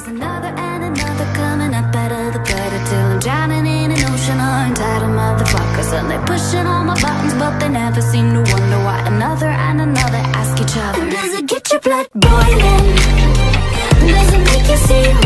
There's another and another coming up better the better till I'm drowning in an ocean of entitled motherfuckers. And they're pushing all my buttons, but they never seem to wonder why another and another ask each other, does it get your blood boiling? Does it make you see